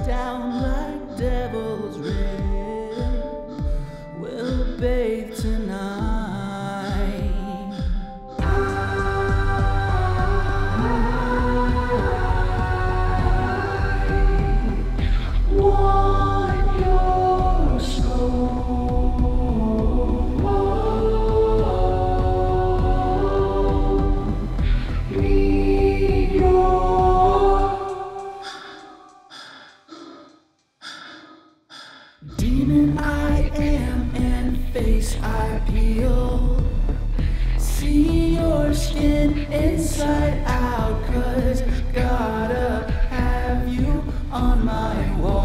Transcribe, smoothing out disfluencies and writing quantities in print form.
down like devil's red. We'll bathe tonight. Want your soul, need your demon I am and face I peel. See your skin inside out, 'cause gotta have you on my wall.